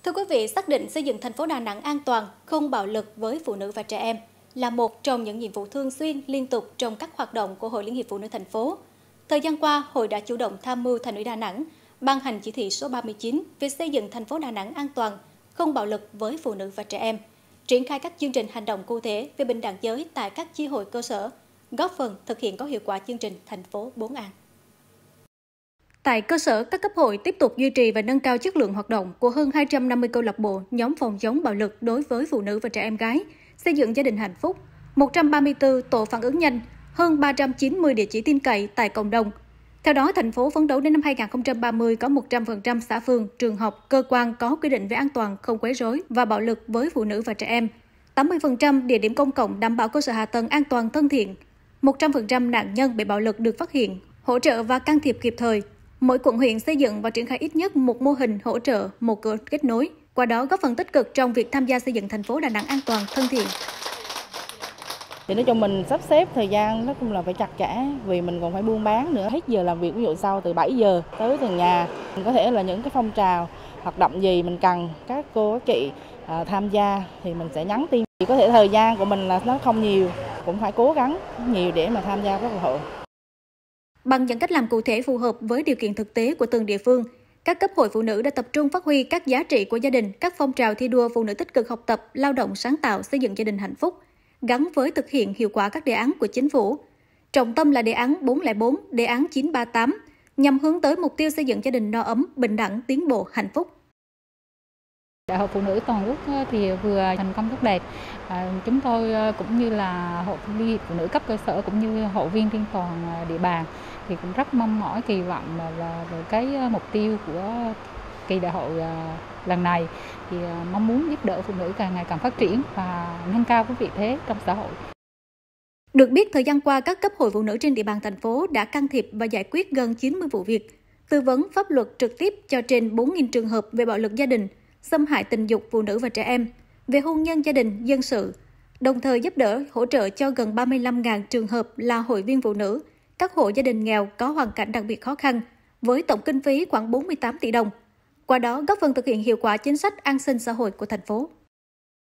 Thưa quý vị, xác định xây dựng thành phố Đà Nẵng an toàn, không bạo lực với phụ nữ và trẻ em là một trong những nhiệm vụ thường xuyên, liên tục trong các hoạt động của Hội Liên hiệp Phụ nữ thành phố. Thời gian qua, Hội đã chủ động tham mưu Thành ủy Đà Nẵng ban hành chỉ thị số 39 về xây dựng thành phố Đà Nẵng an toàn, không bạo lực với phụ nữ và trẻ em, triển khai các chương trình hành động cụ thể về bình đẳng giới tại các chi hội cơ sở, góp phần thực hiện có hiệu quả chương trình thành phố 4 an. Tại cơ sở, các cấp hội tiếp tục duy trì và nâng cao chất lượng hoạt động của hơn 250 câu lạc bộ, nhóm phòng chống bạo lực đối với phụ nữ và trẻ em gái, xây dựng gia đình hạnh phúc, 134 tổ phản ứng nhanh, hơn 390 địa chỉ tin cậy tại cộng đồng. Theo đó, thành phố phấn đấu đến năm 2030 có 100% xã phường, trường học, cơ quan có quy định về an toàn, không quấy rối và bạo lực với phụ nữ và trẻ em. 80% địa điểm công cộng đảm bảo cơ sở hạ tầng an toàn thân thiện. 100% nạn nhân bị bạo lực được phát hiện, hỗ trợ và can thiệp kịp thời. Mỗi quận huyện xây dựng và triển khai ít nhất một mô hình hỗ trợ, một cửa kết nối, qua đó góp phần tích cực trong việc tham gia xây dựng thành phố Đà Nẵng an toàn, thân thiện. Thì nói chung mình sắp xếp thời gian nó cũng là phải chặt chẽ vì mình còn phải buôn bán nữa. Hết giờ làm việc ví dụ sau từ 7 giờ tới từng nhà. Mình có thể là những cái phong trào hoạt động gì mình cần các cô các chị tham gia thì mình sẽ nhắn tin. Thì có thể thời gian của mình là nó không nhiều, cũng phải cố gắng nhiều để mà tham gia các hội. Bằng những cách làm cụ thể phù hợp với điều kiện thực tế của từng địa phương, các cấp hội phụ nữ đã tập trung phát huy các giá trị của gia đình, các phong trào thi đua phụ nữ tích cực học tập, lao động sáng tạo, xây dựng gia đình hạnh phúc, gắn với thực hiện hiệu quả các đề án của chính phủ. Trọng tâm là đề án 404, đề án 938, nhằm hướng tới mục tiêu xây dựng gia đình no ấm, bình đẳng, tiến bộ, hạnh phúc. Đại hội Phụ nữ toàn quốc thì vừa thành công tốt đẹp. Chúng tôi cũng như là Hội Liên hiệp Phụ nữ cấp cơ sở cũng như hội viên trên toàn địa bàn thì cũng rất mong mỏi kỳ vọng và cái mục tiêu của kỳ đại hội lần này thì mong muốn giúp đỡ phụ nữ càng ngày càng phát triển và nâng cao cái vị thế trong xã hội. Được biết, thời gian qua, các cấp hội phụ nữ trên địa bàn thành phố đã can thiệp và giải quyết gần 90 vụ việc, tư vấn pháp luật trực tiếp cho trên 4.000 trường hợp về bạo lực gia đình, xâm hại tình dục phụ nữ và trẻ em, về hôn nhân gia đình, dân sự, đồng thời giúp đỡ hỗ trợ cho gần 35.000 trường hợp là hội viên phụ nữ, các hộ gia đình nghèo có hoàn cảnh đặc biệt khó khăn, với tổng kinh phí khoảng 48 tỷ đồng. Qua đó góp phần thực hiện hiệu quả chính sách an sinh xã hội của thành phố.